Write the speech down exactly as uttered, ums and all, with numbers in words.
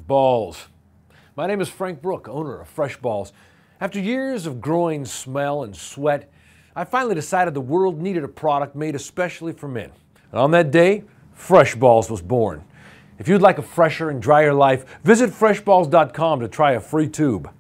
balls. My name is Frank Brook, owner of Fresh Balls. After years of growing smell and sweat, I finally decided the world needed a product made especially for men. And on that day, Fresh Balls was born. If you'd like a fresher and drier life, visit fresh balls dot com to try a free tube.